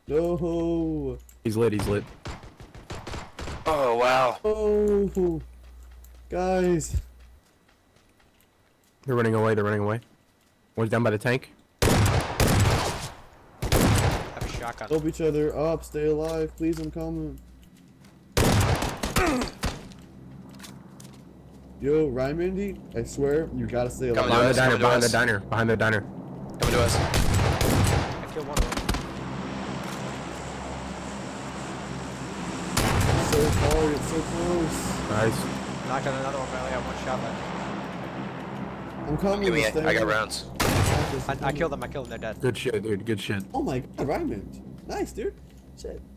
No. He's lit, he's lit. Oh, wow. Oh. Guys. They're running away, they're running away. One's down by the tank. I have a shotgun. Help each other up. Stay alive. Please, I'm coming. Yo, Ryan Mindy, I swear, you gotta stay alive. Coming to Behind the us, diner, behind the diner, behind the diner. Coming to us. I killed one of them. So far, it's so close. Nice. Knocked on another one, but I only got one shot left. I'm coming. Give me it. stay I got alive. rounds. I killed them, they're dead. Good shit, dude, good shit. Oh my god, Ryan Mindy. Nice, dude. Shit.